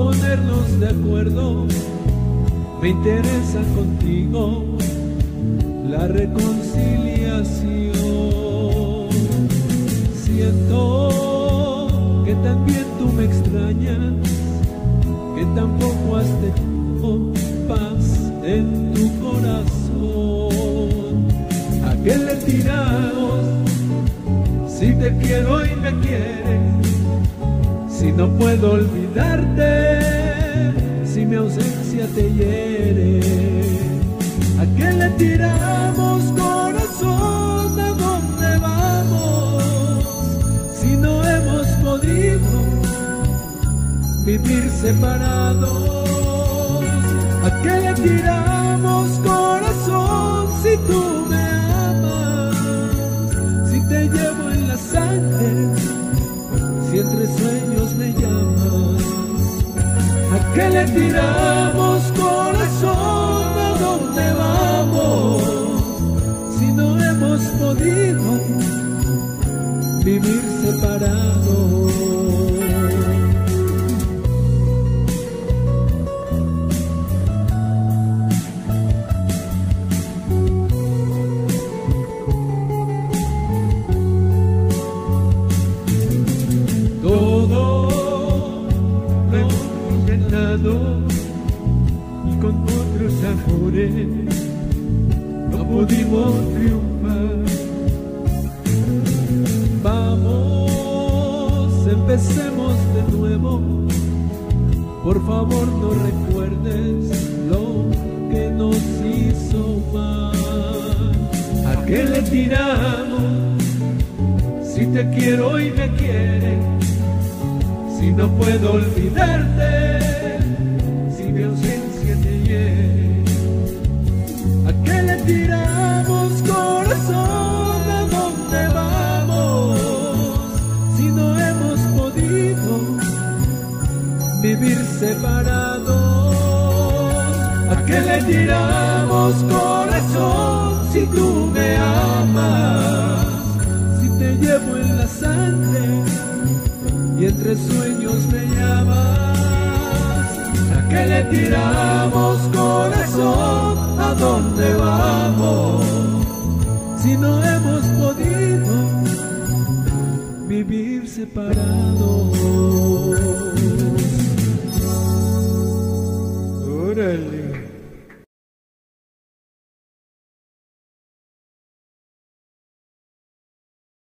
ponernos de acuerdo. Me interesa contigo la reconciliación. Siento que también tú me extrañas, que tampoco has tenido paz en tu corazón. ¿A qué le tiramos si te quiero y me quieres? Si no puedo olvidarte, si mi ausencia te hiere. ¿A qué le tiramos, corazón? ¿A dónde vamos? Si no hemos podido vivir separados. ¿A qué le tiramos, corazón? Si tú me amas, si te llevo en la sangre, si entre sueños me llamas. ¿A qué le tiramos, corazón? ¿A dónde vamos? Si no hemos podido vivir separados. Y con otros amores no pudimos triunfar. Vamos, empecemos de nuevo. Por favor no recuerdes lo que nos hizo mal. ¿A qué le tiramos si te quiero y me quieres? Si no puedo olvidarte, si mi ausencia te hiere. ¿A qué le tiramos, corazón? ¿A dónde vamos? Si no hemos podido vivir separados. ¿A qué le tiramos, corazón? Si tú me amas, si te llevo en la sangre y entre sueños me llamas. ¿A qué le tiramos, corazón? ¿A dónde vamos? Si no hemos podido vivir separados. Órale.